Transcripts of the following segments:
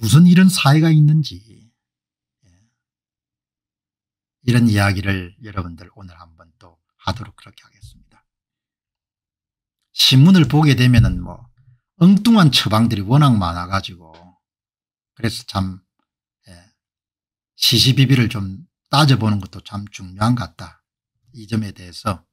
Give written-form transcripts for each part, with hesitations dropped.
무슨 이런 사회가 있는지 이런 이야기를 여러분들 오늘 한번 또 하도록 그렇게 하겠습니다. 신문을 보게 되면은 뭐 엉뚱한 처방들이 워낙 많아 가지고 그래서 참 시시비비를 좀 따져보는 것도 참 중요한 것 같다. 이 점에 대해서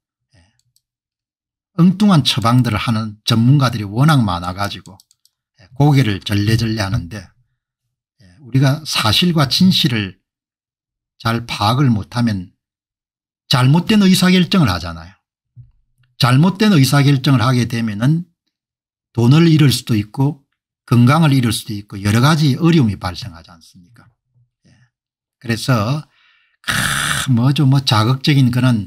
엉뚱한 처방들을 하는 전문가들이 워낙 많아 가지고 고개를 절레절레 하는데 우리가 사실과 진실을 잘 파악을 못하면 잘못된 의사결정을 하잖아요. 잘못된 의사결정을 하게 되면은 돈을 잃을 수도 있고 건강을 잃을 수도 있고 여러 가지 어려움이 발생하지 않습니까? 그래서 뭐죠 뭐 자극적인 그런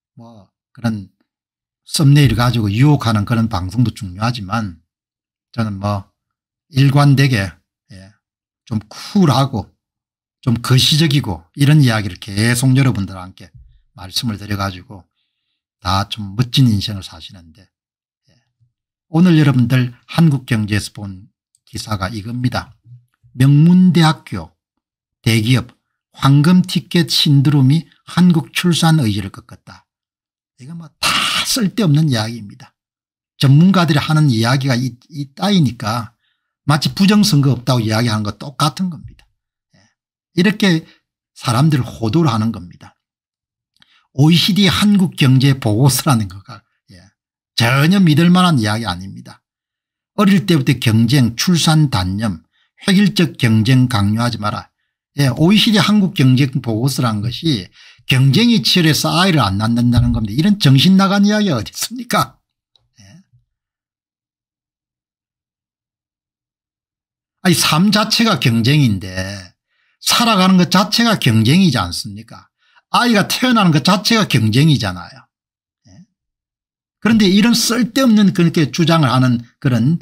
썸네일을 가지고 유혹하는 그런 방송도 중요하지만 저는 뭐 일관되게 좀 쿨하고 좀 거시적이고 이런 이야기를 계속 여러분들과 함께 말씀을 드려 가지고 다 좀 멋진 인생을 사시는데 오늘 여러분들 한국경제에서 본 기사가 이겁니다. 명문대학교 대기업 황금티켓 신드롬이 한국 출산 의지를 꺾었다. 이거 뭐 다 쓸데없는 이야기입니다. 전문가들이 하는 이야기가 이따위니까 마치 부정선거 없다고 이야기하는 것 똑같은 겁니다. 이렇게 사람들을 호도를 하는 겁니다. OECD 한국경제보고서라는 거가 전혀 믿을 만한 이야기 아닙니다. 어릴 때부터 경쟁, 출산 단념, 획일적 경쟁 강요하지 마라. OECD 한국경제보고서라는 것이 경쟁이 치열해서 아이를 안 낳는다는 겁니다. 이런 정신 나간 이야기가 어디 있습니까? 아니 삶 자체가 경쟁인데 살아가는 것 자체가 경쟁이지 않습니까? 아이가 태어나는 것 자체가 경쟁이잖아요. 그런데 이런 쓸데없는 그렇게 주장을 하는 그런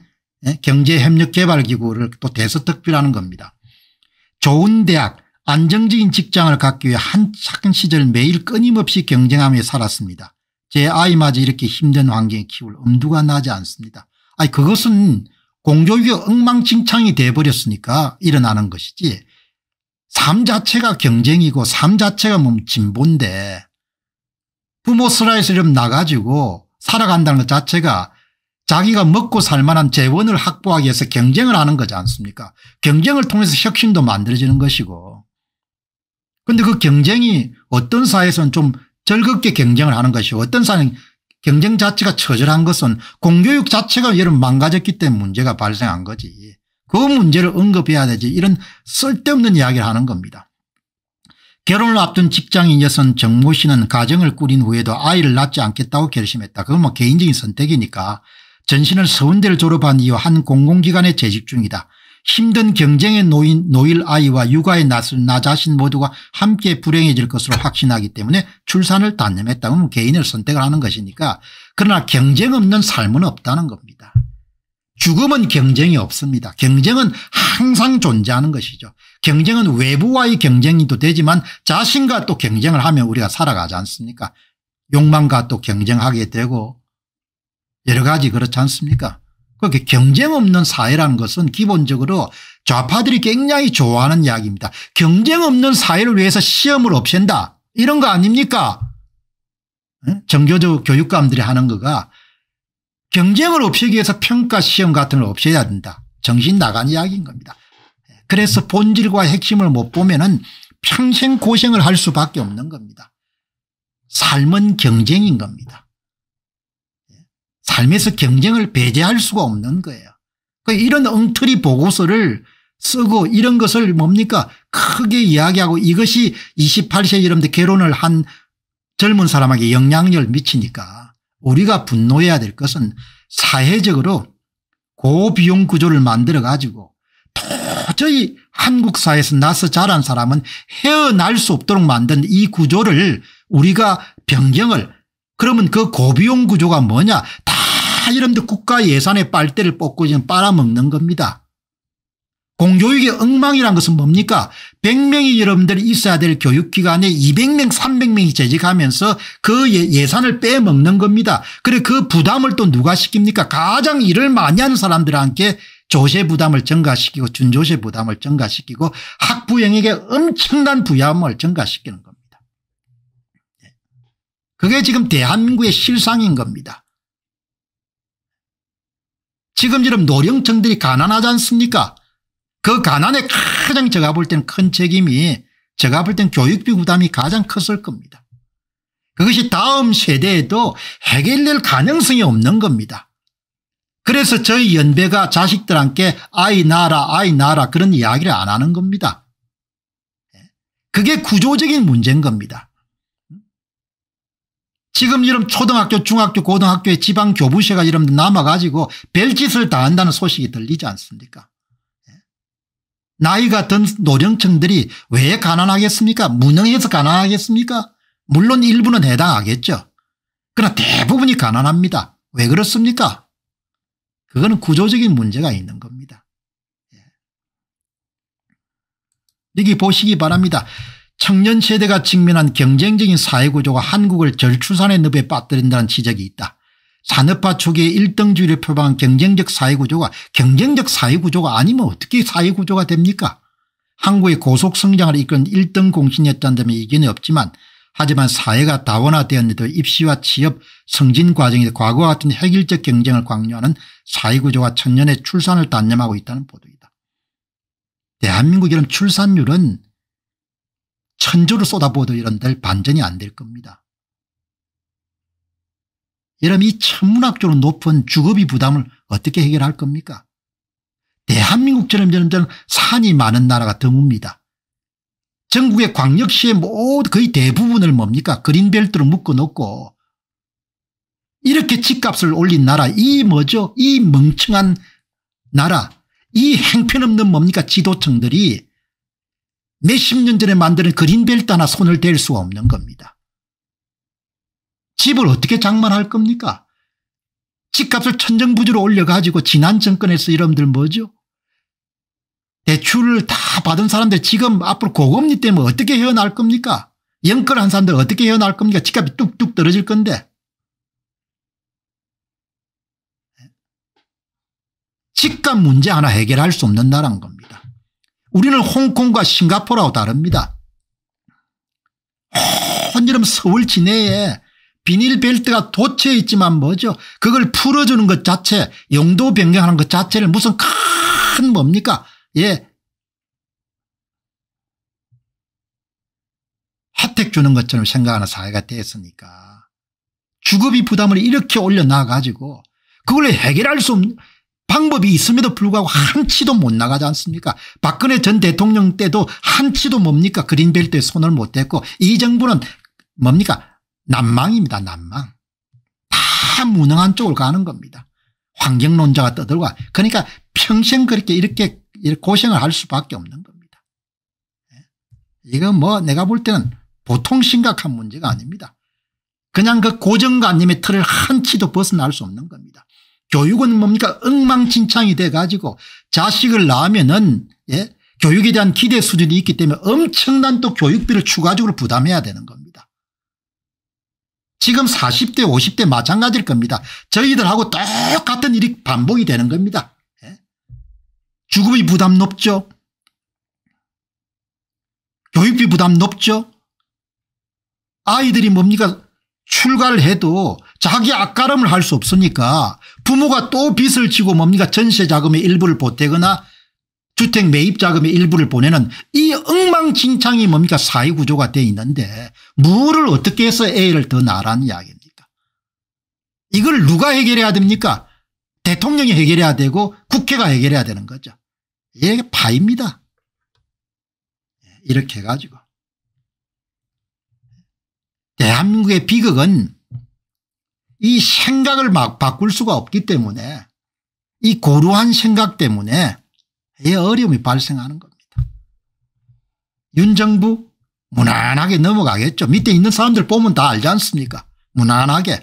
경제협력개발기구를 또 대서특필하는 겁니다. 좋은 대학 안정적인 직장을 갖기 위해 한창 시절 매일 끊임없이 경쟁하며 살았습니다. 제 아이마저 이렇게 힘든 환경에 키울 엄두가 나지 않습니다. 아니 그것은 공교육이 엉망진창이 돼버렸으니까 일어나는 것이지 삶 자체가 경쟁이고 삶 자체가 뭐 진보인데 부모 슬라이스 좀 나가지고 살아간다는 것 자체가 자기가 먹고 살만한 재원을 확보하기 위해서 경쟁을 하는 거지 않습니까? 경쟁을 통해서 혁신도 만들어지는 것이고 그런데 그 경쟁이 어떤 사회에서는 좀 즐겁게 경쟁을 하는 것이고 어떤 사회는 경쟁 자체가 처절한 것은 공교육 자체가 여러분 망가졌기 때문에 문제가 발생한 거지. 그 문제를 언급해야 되지 이런 쓸데없는 이야기를 하는 겁니다. 결혼을 앞둔 직장인 여성 정모 씨는 가정을 꾸린 후에도 아이를 낳지 않겠다고 결심했다. 그건 뭐 개인적인 선택이니까 전신을 서울대를 졸업한 이후 한 공공기관에 재직 중이다. 힘든 경쟁에 놓일 아이와 육아에 나설 나 자신 모두가 함께 불행해질 것으로 확신하기 때문에 출산을 단념했다. 그러면 개인을 선택을 하는 것이니까 그러나 경쟁 없는 삶은 없다는 겁니다. 죽음은 경쟁이 없습니다. 경쟁은 항상 존재하는 것이죠. 경쟁은 외부와의 경쟁도 되지만 자신과 또 경쟁을 하면 우리가 살아가지 않습니까? 욕망과 또 경쟁하게 되고 여러 가지 그렇지 않습니까? 그렇게 경쟁 없는 사회라는 것은 기본적으로 좌파들이 굉장히 좋아하는 이야기입니다. 경쟁 없는 사회를 위해서 시험을 없앤다 이런 거 아닙니까? 정교조 교육감들이 하는 거가 경쟁을 없애기 위해서 평가 시험 같은 걸 없애야 된다. 정신 나간 이야기인 겁니다. 그래서 본질과 핵심을 못 보면은 평생 고생을 할 수밖에 없는 겁니다. 삶은 경쟁인 겁니다. 삶에서 경쟁을 배제할 수가 없는 거예요. 이런 엉터리 보고서를 쓰고 이런 것을 뭡니까 크게 이야기하고 이것이 28세 여러분들 결혼을 한 젊은 사람에게 영향력을 미치니까 우리가 분노해야 될 것은 사회적으로 고비용 구조를 만들어 가지고 도저히 한국 사회에서 나서 자란 사람은 헤어날 수 없도록 만든 이 구조를 우리가 변경을 그러면 그 고비용 구조가 뭐냐 다 여러분들 국가 예산의 빨대를 뽑고 지금 빨아먹는 겁니다. 공교육의 엉망이란 것은 뭡니까 100명이 여러분들이 있어야 될 교육기관에 200명 300명이 재직하면서 그 예산을 빼먹는 겁니다. 그래 그 부담을 또 누가 시킵니까 가장 일을 많이 하는 사람들한테 조세 부담을 증가시키고 준조세 부담을 증가시키고 학부형에게 엄청난 부담을 증가시키는 겁니다. 그게 지금 대한민국의 실상인 겁니다. 지금 이런 노령층들이 가난하지 않습니까? 그 가난에 가장 제가 볼 때는 큰 책임이 제가 볼 때는 교육비 부담이 가장 컸을 겁니다. 그것이 다음 세대에도 해결될 가능성이 없는 겁니다. 그래서 저희 연배가 자식들한테 아이 낳아라 그런 이야기를 안 하는 겁니다. 그게 구조적인 문제인 겁니다. 지금 이런 초등학교 중학교 고등학교에 지방 교부세가 이런 데 남아가지고 별짓을 다 한다는 소식이 들리지 않습니까? 나이가 든 노령층들이 왜 가난하겠습니까? 무능해서 가난하겠습니까? 물론 일부는 해당하겠죠. 그러나 대부분이 가난합니다. 왜 그렇습니까? 그거는 구조적인 문제가 있는 겁니다. 여기 보시기 바랍니다. 청년 세대가 직면한 경쟁적인 사회구조가 한국을 저출산의 늪에 빠뜨린다는 지적이 있다. 산업화 초기에 1등주의를 표방한 경쟁적 사회구조가 아니면 어떻게 사회구조가 됩니까? 한국의 고속성장을 이끈 1등 공신이었다는 이견이 없지만 하지만 사회가 다원화되었는데도 입시와 취업 성진 과정에서 과거와 같은 획일적 경쟁을 강요하는 사회구조가 천년의 출산을 단념하고 있다는 보도이다. 대한민국 이런 출산율은 천조를 쏟아부어도 이런 데 반전이 안 될 겁니다. 여러분 이 천문학적으로 높은 주거비 부담을 어떻게 해결할 겁니까? 대한민국처럼 산이 많은 나라가 드뭅니다. 전국의 광역시의 모두 거의 대부분을 뭡니까? 그린벨트로 묶어놓고 이렇게 집값을 올린 나라 이 뭐죠? 이 멍청한 나라 이 행편없는 뭡니까? 지도층들이 몇십 년 전에 만드는 그린벨트 하나 손을 댈 수가 없는 겁니다. 집을 어떻게 장만할 겁니까? 집값을 천정부지로 올려가지고 지난 정권에서 여러분들 뭐죠? 대출을 다 받은 사람들 지금 앞으로 고금리 때문에 어떻게 헤어날 겁니까? 연끌한 사람들 어떻게 헤어날 겁니까? 집값이 뚝뚝 떨어질 건데. 집값 문제 하나 해결할 수 없는 나라인 겁니다. 우리는 홍콩과 싱가포르하고 다릅니다. 여러분 서울 시내에 비닐벨트가 도처에 있지만 뭐죠? 그걸 풀어주는 것 자체 용도 변경하는 것 자체를 무슨 큰 뭡니까? 혜택 주는 것처럼 생각하는 사회가 됐으니까 주거비 부담을 이렇게 올려놔 가지고 그걸 해결할 수 없는 방법이 있음에도 불구하고 한치도 못 나가지 않습니까? 박근혜 전 대통령 때도 한치도 뭡니까? 그린벨트에 손을 못 댔고 이 정부는 뭡니까? 난망입니다. 난망. 다 무능한 쪽으로 가는 겁니다. 환경론자가 떠들고 그러니까 평생 그렇게 이렇게 고생을 할 수밖에 없는 겁니다. 이건 뭐 내가 볼 때는 보통 심각한 문제가 아닙니다. 그냥 그 고정관념의 틀을 한치도 벗어날 수 없는 겁니다. 교육은 뭡니까? 엉망진창이 돼 가지고 자식을 낳으면은 교육에 대한 기대 수준이 있기 때문에 엄청난 또 교육비를 추가적으로 부담해야 되는 겁니다. 지금 40대 50대 마찬가지일 겁니다. 저희들하고 똑같은 일이 반복이 되는 겁니다. 주거비 부담 높죠. 교육비 부담 높죠. 아이들이 뭡니까? 출가를 해도 자기 앞가름을 할 수 없으니까 부모가 또 빚을 지고 뭡니까? 전세 자금의 일부를 보태거나 주택 매입 자금의 일부를 보내는 이 엉망진창이 뭡니까? 사회구조가 되어 있는데 뭐를 어떻게 해서 애를 더 낳으라는 이야기입니까? 이걸 누가 해결해야 됩니까? 대통령이 해결해야 되고 국회가 해결해야 되는 거죠. 이게 파입니다. 이렇게 해가지고 대한민국의 비극은 이 생각을 막 바꿀 수가 없기 때문에 이 고루한 생각 때문에 이 어려움이 발생하는 겁니다. 윤 정부 무난하게 넘어가겠죠. 밑에 있는 사람들 보면 다 알지 않습니까? 무난하게.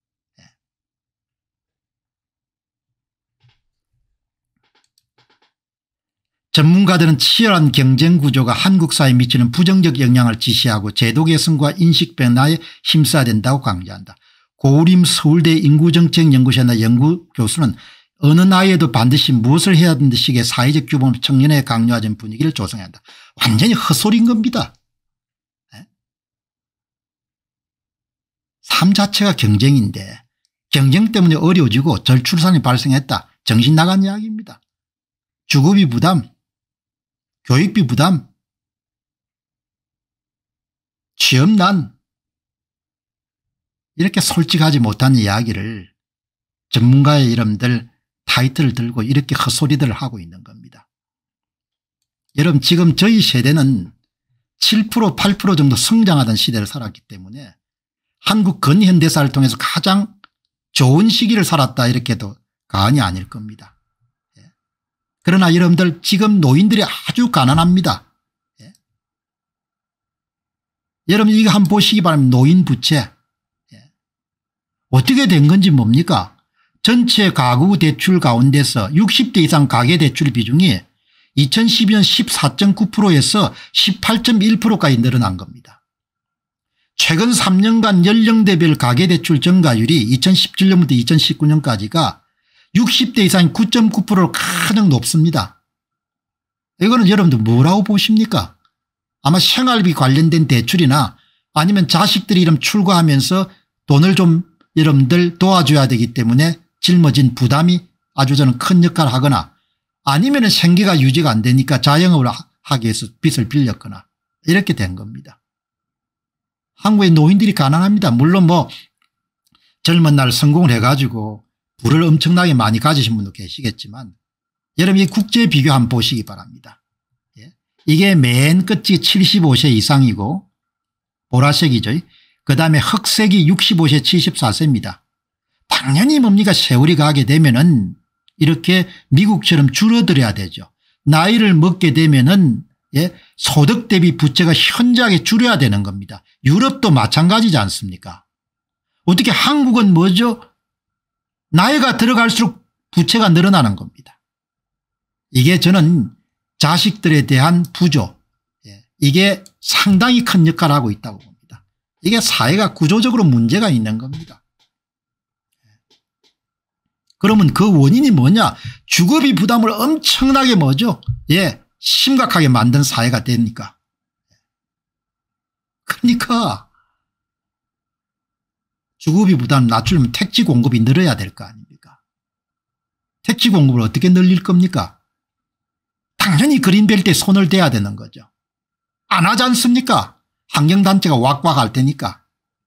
전문가들은 치열한 경쟁 구조가 한국 사회에 미치는 부정적 영향을 지시하고 제도 개선과 인식 변화에 힘써야 된다고 강조한다. 고우림 서울대 인구정책연구센터 연구교수는 어느 나이에도 반드시 무엇을 해야 하는 식의 사회적 규범 청년에 강요하는 분위기를 조성해야 한다. 완전히 헛소리인 겁니다. 삶 자체가 경쟁인데 경쟁 때문에 어려워지고 저출산이 발생했다. 정신 나간 이야기입니다. 주거비 부담, 교육비 부담, 취업난, 이렇게 솔직하지 못한 이야기를 전문가의 이름들 타이틀을 들고 이렇게 헛소리들을 하고 있는 겁니다. 여러분 지금 저희 세대는 7% 8% 정도 성장하던 시대를 살았기 때문에 한국 근현대사를 통해서 가장 좋은 시기를 살았다 이렇게도 과언이 아닐 겁니다. 그러나 여러분들 지금 노인들이 아주 가난합니다. 여러분 이거 한번 보시기 바랍니다. 노인 부채. 어떻게 된 건지 뭡니까? 전체 가구 대출 가운데서 60대 이상 가계대출 비중이 2012년 14.9%에서 18.1%까지 늘어난 겁니다. 최근 3년간 연령대별 가계대출 증가율이 2017년부터 2019년까지가 60대 이상이 9.9%로 가장 높습니다. 이거는 여러분들 뭐라고 보십니까? 아마 생활비 관련된 대출이나 아니면 자식들이 이름 출가하면서 돈을 좀 여러분들 도와줘야 되기 때문에 짊어진 부담이 아주 저는 큰 역할을 하거나 아니면 생계가 유지가 안 되니까 자영업을 하기 위해서 빚을 빌렸거나 이렇게 된 겁니다. 한국의 노인들이 가난합니다. 물론 뭐 젊은 날 성공을 해가지고 부를 엄청나게 많이 가지신 분도 계시겠지만 여러분 이 국제 비교 한번 보시기 바랍니다. 이게 맨 끝이 75세 이상이고 보라색이죠. 그다음에 흑색이 65세 74세입니다. 당연히 뭡니까 세월이 가게 되면은 이렇게 미국처럼 줄어들어야 되죠. 나이를 먹게 되면은 소득 대비 부채가 현저하게 줄여야 되는 겁니다. 유럽도 마찬가지지 않습니까? 어떻게 한국은 뭐죠? 나이가 들어갈수록 부채가 늘어나는 겁니다. 이게 저는 자식들에 대한 부조 이게 상당히 큰 역할을 하고 있다고 봅니다. 이게 사회가 구조적으로 문제가 있는 겁니다. 그러면 그 원인이 뭐냐? 주거비 부담을 엄청나게 뭐죠? 심각하게 만든 사회가 되니까. 그러니까 주거비 부담 낮추려면 택지 공급이 늘어야 될 거 아닙니까? 택지 공급을 어떻게 늘릴 겁니까? 당연히 그린벨트에 손을 대야 되는 거죠. 안 하지 않습니까? 환경단체가 왁왁 할 테니까.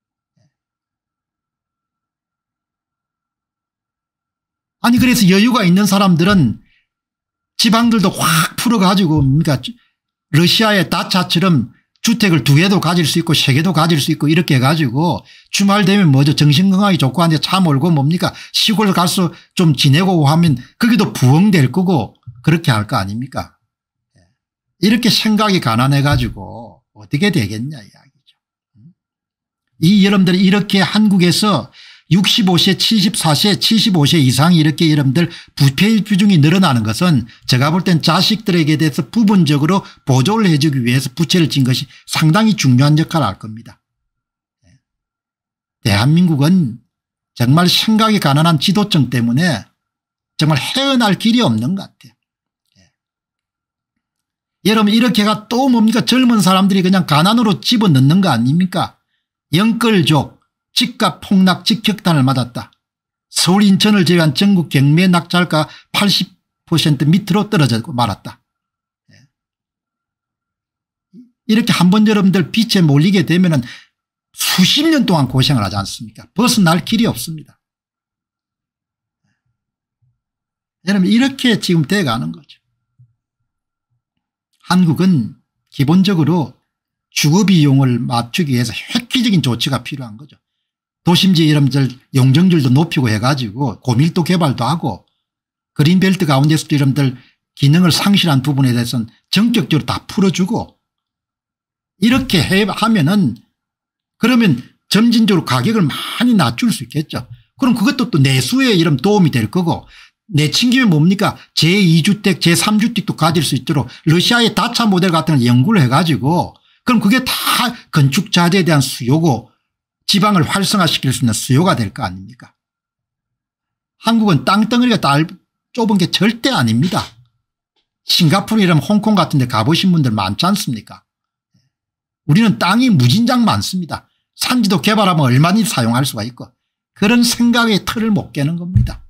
아니 그래서 여유가 있는 사람들은 지방들도 확 풀어가지고 그러니까 러시아의 다차처럼 주택을 2개도 가질 수 있고 3개도 가질 수 있고 이렇게 해가지고 주말 되면 뭐죠? 정신건강이 좋고 한데 차 몰고 뭡니까? 시골 가서 좀 지내고 하면 거기도 부흥될 거고 그렇게 할 거 아닙니까? 이렇게 생각이 가난해가지고 어떻게 되겠냐 이야기죠. 이 여러분들이 이렇게 한국에서 65세 74세 75세 이상이 이렇게 여러분들 부채 비중이 늘어나는 것은 제가 볼 땐 자식들에게 대해서 부분적으로 보조를 해 주기 위해서 부채를 진 것이 상당히 중요한 역할을 할 겁니다. 대한민국은 정말 생각이 가난한 지도층 때문에 정말 헤어날 길이 없는 것 같아요. 여러분 이렇게가 또 뭡니까? 젊은 사람들이 그냥 가난으로 집어넣는 거 아닙니까? 영끌족 집값 폭락 직격탄을 맞았다. 서울 인천을 제외한 전국 경매 낙찰가 80% 밑으로 떨어져 말았다. 이렇게 한번 여러분들 빚에 몰리게 되면 수십 년 동안 고생을 하지 않습니까? 벗어날 길이 없습니다. 여러분 이렇게 지금 돼가는 거죠. 한국은 기본적으로 주거비용을 맞추기 위해서 획기적인 조치가 필요한 거죠. 도심지 여러분들 용적률도 높이고 해가지고 고밀도 개발도 하고 그린벨트 가운데서도 여러분들 기능을 상실한 부분에 대해서는 전격적으로 다 풀어주고 이렇게 하면은 그러면 점진적으로 가격을 많이 낮출 수 있겠죠. 그럼 그것도 또 내수에 이런 도움이 될 거고 내친기면 뭡니까? 제2주택 제3주택도 가질 수 있도록 러시아의 다차 모델 같은 걸 연구를 해가지고 그럼 그게 다 건축자재에 대한 수요고 지방을 활성화시킬 수 있는 수요가 될 거 아닙니까? 한국은 땅덩어리가 좁은 게 절대 아닙니다. 싱가포르이라면 홍콩 같은 데 가보신 분들 많지 않습니까? 우리는 땅이 무진장 많습니다. 산지도 개발하면 얼마든지 사용할 수가 있고 그런 생각의 틀을 못 깨는 겁니다.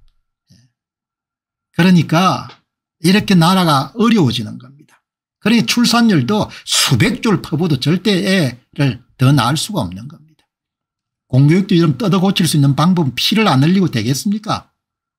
그러니까 이렇게 나라가 어려워지는 겁니다. 그러니 출산율도 수백 조를 퍼부어도 절대 애를 더 낳을 수가 없는 겁니다. 공교육도 이런 뜯어 고칠 수 있는 방법은 피를 안 흘리고 되겠습니까?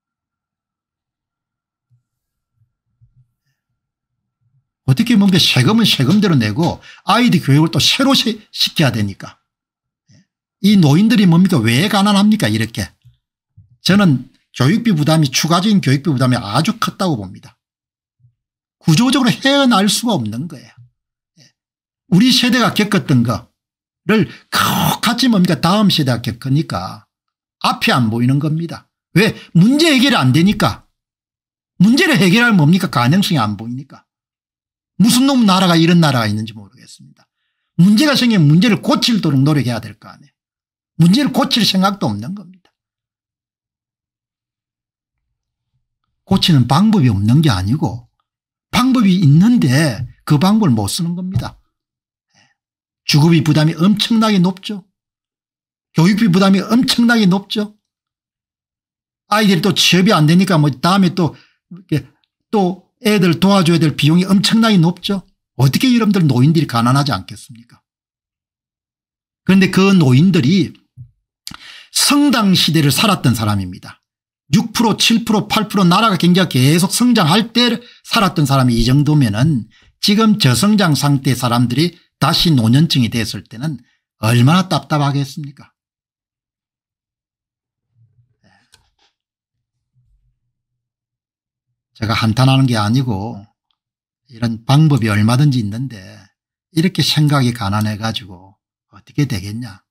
어떻게 뭡니까? 세금은 세금대로 내고 아이들 교육을 또 새로 시켜야 되니까. 이 노인들이 뭡니까? 왜 가난합니까? 이렇게. 저는 교육비 부담이 추가적인 교육비 부담이 아주 컸다고 봅니다. 구조적으로 헤어날 수가 없는 거예요. 우리 세대가 겪었던 거를 같이 뭡니까? 다음 세대가 겪으니까 앞이 안 보이는 겁니다. 왜? 문제 해결이 안 되니까. 문제를 해결하면 뭡니까? 가능성이 안 보이니까. 무슨 놈 나라가 이런 나라가 있는지 모르겠습니다. 문제가 생기면 문제를 고치도록 노력해야 될 거 아니에요. 문제를 고칠 생각도 없는 겁니다. 고치는 방법이 없는 게 아니고 방법이 있는데 그 방법을 못 쓰는 겁니다. 주거비 부담이 엄청나게 높죠. 교육비 부담이 엄청나게 높죠. 아이들이 또 취업이 안 되니까 뭐 다음에 또 애들 도와줘야 될 비용이 엄청나게 높죠. 어떻게 여러분들 노인들이 가난하지 않겠습니까? 그런데 그 노인들이 성장 시대를 살았던 사람입니다. 6% 7% 8% 나라가 경제가 계속 성장할 때 살았던 사람이 이 정도면은 지금 저성장 상태의 사람들이 다시 노년층이 됐을 때는 얼마나 답답하겠습니까? 제가 한탄하는 게 아니고 이런 방법이 얼마든지 있는데 이렇게 생각이 가난해 가지고 어떻게 되겠냐.